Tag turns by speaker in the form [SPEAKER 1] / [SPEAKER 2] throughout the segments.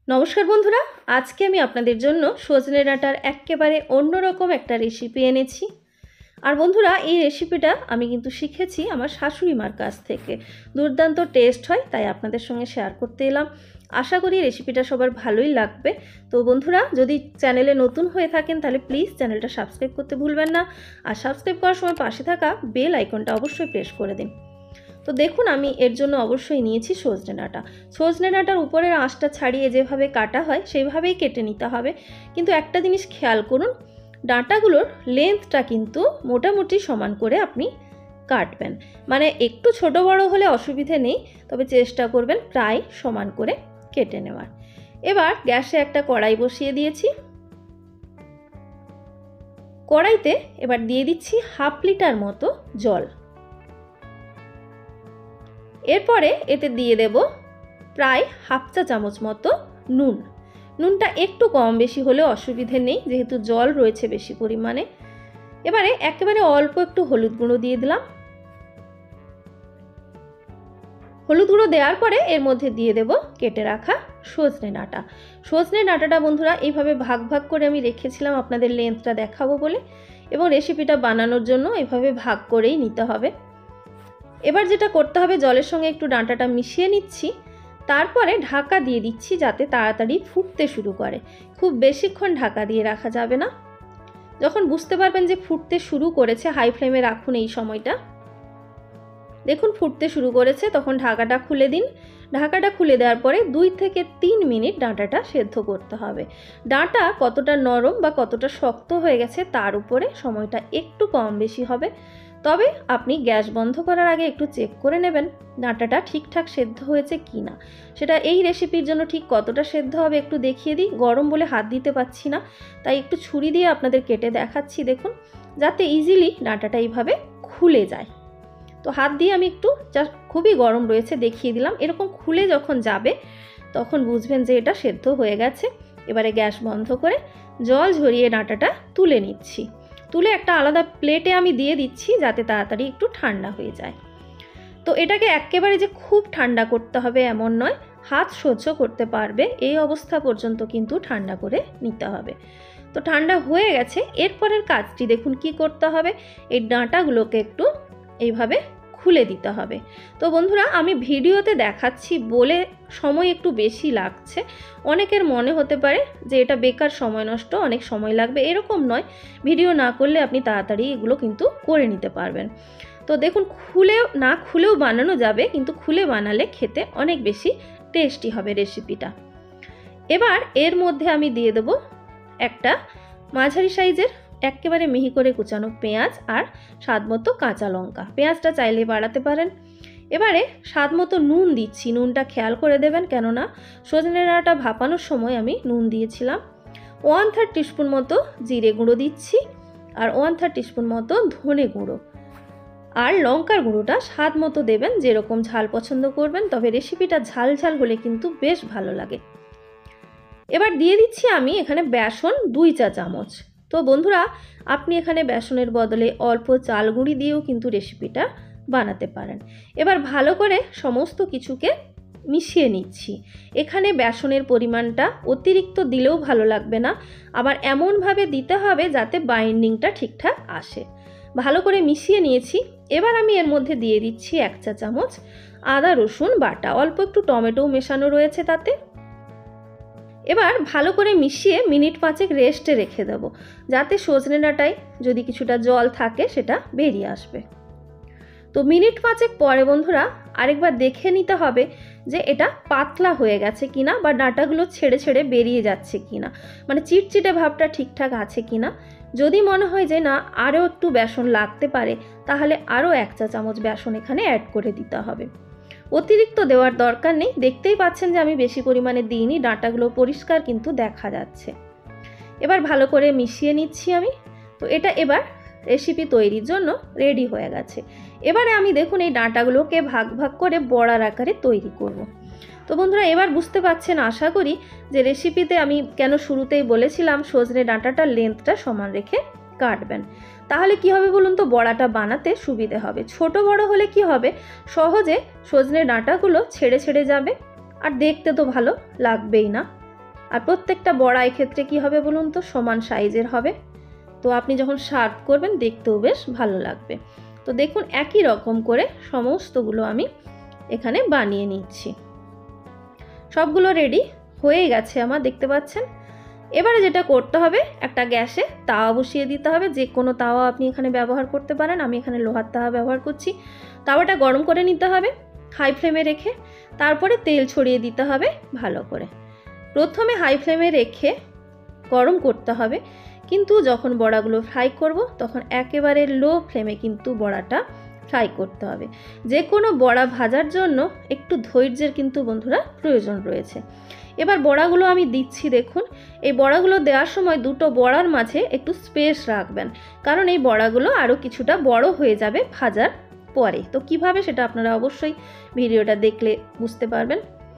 [SPEAKER 1] নমস্কার বন্ধুরা, আজকে আমি আপনাদের জন্য সজনে ডাঁটার একেবারে অন্যরকম একটা রেসিপি এনেছি। আর বন্ধুরা, এই রেসিপিটা আমি কিন্তু শিখেছি আমার শাশুড়ি মার কাছ থেকে। দুর্দান্ত টেস্ট হয়, তাই আপনাদের সঙ্গে শেয়ার করতে এলাম। আশা করি রেসিপিটা সবার ভালোই লাগবে। তো বন্ধুরা, যদি চ্যানেলে নতুন হয়ে থাকেন তাহলে প্লিজ চ্যানেলটা সাবস্ক্রাইব করতে ভুলবেন না। আর সাবস্ক্রাইব করার সময় পাশে থাকা বেল আইকনটা অবশ্যই প্রেস করে দিন। তো দেখুন, আমি এর জন্য অবশ্যই নিয়েছি সজনে ডাঁটা। সজনে ডাঁটার উপরের আঁশটা ছাড়িয়ে যেভাবে কাটা হয় সেইভাবেই কেটে নিতে হবে। কিন্তু একটা জিনিস খেয়াল করুন, ডাঁটাগুলোর লেন্থটা কিন্তু মোটামুটি সমান করে আপনি কাটবেন। মানে একটু ছোট বড় হলে অসুবিধে নেই, তবে চেষ্টা করবেন প্রায় সমান করে কেটে নেওয়ার। এবার গ্যাসে একটা কড়াই বসিয়ে দিয়েছি। কড়াইতে এবার দিয়ে দিচ্ছি 1/2 লিটার মতো জল। এরপরে এতে দিয়ে দেব প্রায় 1/2 চা চামচ মতো নুন। নুনটা একটু কম বেশি হলেও অসুবিধে নেই, যেহেতু জল রয়েছে বেশি পরিমাণে। এবারে একেবারে অল্প একটু হলুদ গুঁড়ো দিয়ে দিলাম। হলুদ গুঁড়ো দেওয়ার পরে এর মধ্যে দিয়ে দেব কেটে রাখা সজনে ডাঁটা। সজনে ডাঁটাটা বন্ধুরা এইভাবে ভাগ ভাগ করে আমি রেখেছিলাম আপনাদের লেন্থটা দেখাবো বলে, এবং রেসিপিটা বানানোর জন্য এভাবে ভাগ করেই নিতে হবে। এবার যেটা করতে হবে, জলের সঙ্গে একটু ডাঁটাটা মিশিয়ে নিচ্ছি, তারপরে ঢাকা দিয়ে দিচ্ছি যাতে তাড়াতাড়ি ফুটতে শুরু করে। খুব বেশিক্ষণ ঢাকা দিয়ে রাখা যাবে না। যখন বুঝতে পারবেন যে ফুটতে শুরু করেছে, হাই ফ্লেমে রাখুন এই সময়টা। দেখুন ফুটতে শুরু করেছে, তখন ঢাকাটা খুলে দিন। ঢাকাটা খুলে দেওয়ার পরে 2 থেকে 3 মিনিট ডাঁটাটা সেদ্ধ করতে হবে। ডাঁটা কতটা নরম বা কতটা শক্ত হয়ে গেছে তার উপরে সময়টা একটু কম বেশি হবে। তবে আপনি গ্যাস বন্ধ করার আগে একটু চেক করে নেবেন ডাঁটাটা ঠিকঠাক সেদ্ধ হয়েছে কি না। সেটা এই রেসিপির জন্য ঠিক কতটা সেদ্ধ হবে একটু দেখিয়ে দিই। গরম বলে হাত দিতে পারছি না, তাই একটু ছুরি দিয়ে আপনাদের কেটে দেখাচ্ছি। দেখুন, যাতে ইজিলি ডাঁটাটা এইভাবে খুলে যায়। তো হাত দিয়ে আমি একটু জাস্ট, খুবই গরম রয়েছে, দেখিয়ে দিলাম। এরকম খুলে যখন যাবে তখন বুঝবেন যে এটা সেদ্ধ হয়ে গেছে। এবারে গ্যাস বন্ধ করে জল ঝরিয়ে ডাঁটাটা তুলে নিচ্ছি। তুলে একটা আলাদা প্লেটে আমি দিয়ে দিচ্ছি যাতে তাড়াতাড়ি একটু ঠান্ডা হয়ে যায়। তো এটাকে একেবারে যে খুব ঠান্ডা করতে হবে এমন নয়, হাত সহ্য করতে পারবে এই অবস্থা পর্যন্ত কিন্তু ঠান্ডা করে নিতে হবে। তো ঠান্ডা হয়ে গেছে। এরপরের কাজটি দেখুন কি করতে হবে, এই ডাঁটাগুলোকে একটু এইভাবে খুলে দিতে হবে। তো বন্ধুরা, আমি ভিডিওতে দেখাচ্ছি বলে সময় একটু বেশি লাগছে। অনেকের মনে হতে পারে যে এটা বেকার সময় নষ্ট, অনেক সময় লাগবে। এরকম নয়, ভিডিও না করলে আপনি তাড়াতাড়ি এগুলো কিন্তু করে নিতে পারবেন। তো দেখুন, খুলেও বানানো যাবে, কিন্তু খুলে বানালে খেতে অনেক বেশি টেস্টি হবে রেসিপিটা। এবার এর মধ্যে আমি দিয়ে দেব একটা মাঝারি সাইজের একেবারে মিহি করে কুচানো পেঁয়াজ আর স্বাদমতো কাঁচা লঙ্কা। পেঁয়াজটা চাইলে বাড়াতে পারেন। এবারে স্বাদমতো নুন দিচ্ছি। নুনটা খেয়াল করে দেবেন, কেননা সজনে ডাঁটা ভাপানোর সময় আমি নুন দিয়েছিলাম। 1/3 টিস্পুন মতো জিরে গুঁড়ো দিচ্ছি, আর 1/3 টিস্পুন মতো ধনে গুঁড়ো। আর লঙ্কার গুঁড়োটা স্বাদ মতো দেবেন, যেরকম ঝাল পছন্দ করবেন। তবে রেসিপিটা ঝাল ঝাল হলে কিন্তু বেশ ভালো লাগে। এবার দিয়ে দিচ্ছি আমি এখানে বেসন 2 চা চামচ। তো বন্ধুরা, আপনি এখানে বেসনের বদলে অল্প চাল গুঁড়ি দিয়েও কিন্তু রেসিপিটা বানাতে পারেন। এবার ভালো করে সমস্ত কিছুকে মিশিয়ে নিচ্ছি। এখানে বেসনের পরিমাণটা অতিরিক্ত দিলেও ভালো লাগবে না, আবার এমনভাবে দিতে হবে যাতে বাইন্ডিংটা ঠিকঠাক আসে। ভালো করে মিশিয়ে নিয়েছি। এবার আমি এর মধ্যে দিয়ে দিচ্ছি 1 চা চামচ আদা রসুন বাটা। অল্প একটু টমেটোও মেশানো রয়েছে তাতে। এবার ভালো করে মিশিয়ে মিনিট 5 রেস্টে রেখে দেবো, যাতে সজনে ডাঁটায় যদি কিছুটা জল থাকে সেটা বেরিয়ে আসবে। তো মিনিট 5 পরে বন্ধুরা আরেকবার দেখে নিতে হবে যে এটা পাতলা হয়ে গেছে কিনা, বা ডাঁটাগুলো ছেড়ে ছেড়ে বেরিয়ে যাচ্ছে কিনা, মানে চিটচিটে ভাবটা ঠিকঠাক আছে কিনা। যদি মনে হয় যে না, আরও একটু বেসন লাগতে পারে, তাহলে আরও 1 চা চামচ বেসন এখানে অ্যাড করে দিতে হবে। অতিরিক্ত দেওয়ার দরকার নেই। দেখতেই পাচ্ছেন যে আমি বেশি পরিমাণে দিইনি, ডাঁটাগুলো পরিষ্কার কিন্তু দেখা যাচ্ছে। এবার ভালো করে মিশিয়ে নিচ্ছি আমি। তো এটা এবার রেসিপি তৈরির জন্য রেডি হয়ে গেছে। এবারে আমি দেখুন এই ডাঁটাগুলোকে ভাগ ভাগ করে বড়ার আকারে তৈরি করব। তো বন্ধুরা, এবার বুঝতে পারছেন আশা করি যে রেসিপিতে আমি কেন শুরুতেই বলেছিলাম সজনে ডাঁটাটার লেন্থটা সমান রেখে কাটবেন। তাহলে কি হবে বলুন তো, বড়াটা বানাতে সুবিধে হবে। ছোট বড় হলে কি হবে, সহজে সজনে ডাঁটাগুলো ছেড়ে ছেড়ে যাবে, আর দেখতে তো ভালো লাগবেই না। আর প্রত্যেকটা বড়া এক্ষেত্রে কী হবে বলুন তো, সমান সাইজের হবে। তো আপনি যখন সার্ভ করবেন দেখতেও বেশ ভালো লাগবে। তো দেখুন একই রকম করে সমস্তগুলো আমি এখানে বানিয়ে নিচ্ছি। সবগুলো রেডি হয়ে গেছে আমার, দেখতে পাচ্ছেন। এবারে যেটা করতে হবে, একটা গ্যাসে তাওয়া বসিয়ে দিতে হবে। যে কোনো তাওয়া আপনি এখানে ব্যবহার করতে পারেন, আমি এখানে লোহার তাওয়া ব্যবহার করছি। তাওয়াটা গরম করে নিতে হবে হাই ফ্লেমে রেখে, তারপরে তেল ছড়িয়ে দিতে হবে ভালো করে। প্রথমে হাই ফ্লেমে রেখে গরম করতে হবে, কিন্তু যখন বড়াগুলো ফ্রাই করব তখন একেবারে লো ফ্লেমে কিন্তু বড়াটা ফ্রাই করতে হবে। যে কোনো বড়া ভাজার জন্য একটু ধৈর্যের কিন্তু বন্ধুরা প্রয়োজন রয়েছে। এবার বড়াগুলো আমি দিচ্ছি। দেখুন এই বড়াগুলো দেওয়ার সময় দুটো বড়ার মাঝে একটু স্পেস রাখবেন, কারণ এই বড়াগুলো আরও কিছুটা বড় হয়ে যাবে ভাজার পরে। তো কিভাবে সেটা আপনারা অবশ্যই ভিডিওটা দেখলে বুঝতে পারবেন।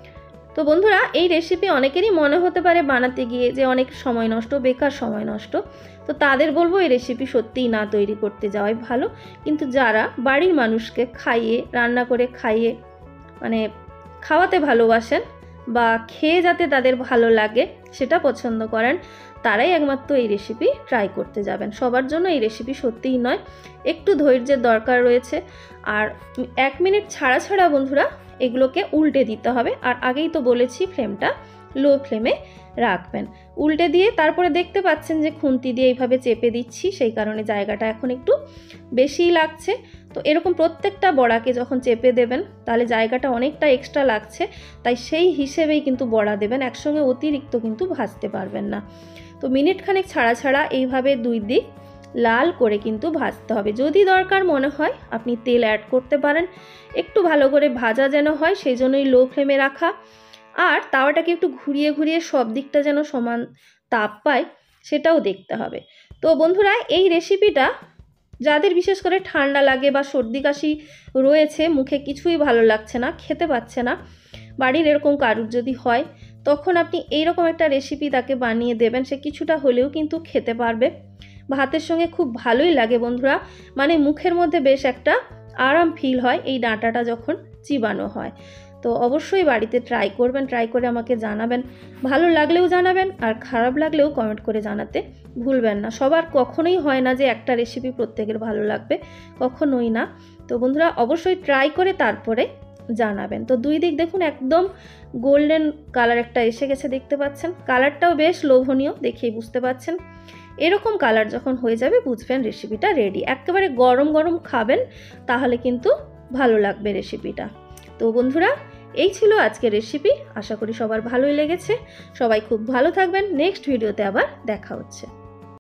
[SPEAKER 1] তো বন্ধুরা এই রেসিপি অনেকেরই মনে হতে পারে বানাতে গিয়ে যে অনেক সময় নষ্ট, বেকার সময় নষ্ট। তো তাদের বলবো এই রেসিপি সত্যিই না তৈরি করতে যাওয়াই ভালো। কিন্তু যারা বাড়ির মানুষকে খাইয়ে, রান্না করে খাইয়ে মানে খাওয়াতে ভালোবাসেন বা খেয়ে যাতে তাদের ভালো লাগে সেটা পছন্দ করেন, তারাই একমাত্র এই রেসিপি ট্রাই করতে যাবেন। সবার জন্য এই রেসিপি সত্যিই নয়, একটু ধৈর্যের দরকার রয়েছে। আর 1 মিনিট ছাড়া ছাড়া বন্ধুরা এগুলোকে উল্টে দিতে হবে। আর আগেই তো বলেছি ফ্লেমটা লো ফ্লেমে রাখবেন। উল্টে দিয়ে তারপরে দেখতে পাচ্ছেন যে খুন্তি দিয়ে এইভাবে চেপে দিচ্ছি, সেই কারণে জায়গাটা এখন একটু বেশিই লাগছে। তো এরকম প্রত্যেকটা বড়াকে যখন চেপে দেবেন তাহলে জায়গাটা অনেকটা এক্সট্রা লাগছে, তাই সেই হিসেবেই কিন্তু বড়া দেবেন, একসঙ্গে অতিরিক্ত কিন্তু ভাজতে পারবেন না। তো মিনিট খানেক ছাড়া ছাড়া এইভাবে 2 দিক লাল করে কিন্তু ভাজতে হবে। যদি দরকার মনে হয় আপনি তেল অ্যাড করতে পারেন, একটু ভালো করে ভাজা যেন হয় সেই জন্যই লো ফ্লেমে রাখা। আর তাওয়াটাকে একটু ঘুরিয়ে ঘুরিয়ে সব দিকটা যেন সমান তাপ পায় সেটাও দেখতে হবে। তো বন্ধুরা এই রেসিপিটা যাদের বিশেষ করে ঠান্ডা লাগে বা সর্দি কাশি রয়েছে, মুখে কিছুই ভালো লাগছে না, খেতে পাচ্ছে না, বাড়ির এরকম কারুর যদি হয়, তখন আপনি এইরকম একটা রেসিপি তাকে বানিয়ে দেবেন, সে কিছুটা হলেও কিন্তু খেতে পারবে। ভাতের সঙ্গে খুব ভালোই লাগে বন্ধুরা, মানে মুখের মধ্যে বেশ একটা আরাম ফিল হয় এই ডাঁটাটা যখন চিবানো হয়। তো অবশ্যই বাড়িতে ট্রাই করবেন, ট্রাই করে আমাকে জানাবেন। ভালো লাগলেও জানাবেন আর খারাপ লাগলেও কমেন্ট করে জানাতে ভুলবেন না। সবার কখনোই হয় না যে একটা রেসিপি প্রত্যেকের ভালো লাগবে, কখনোই না। তো বন্ধুরা অবশ্যই ট্রাই করে তারপরে জানাবেন। তো 2 দিক দেখুন একদম গোল্ডেন কালার একটা এসে গেছে, দেখতে পাচ্ছেন। কালারটাও বেশ লোভনীয়, দেখেই বুঝতে পাচ্ছেন। এরকম কালার যখন হয়ে যাবে বুঝবেন রেসিপিটা রেডি। একেবারে গরম গরম খাবেন, তাহলে কিন্তু ভালো লাগবে রেসিপিটা। তো বন্ধুরা এই ছিল আজকের রেসিপি, আশা করি সবার ভালোই লেগেছে। সবাই খুব ভালো থাকবেন, নেক্সট ভিডিওতে আবার দেখা হচ্ছে।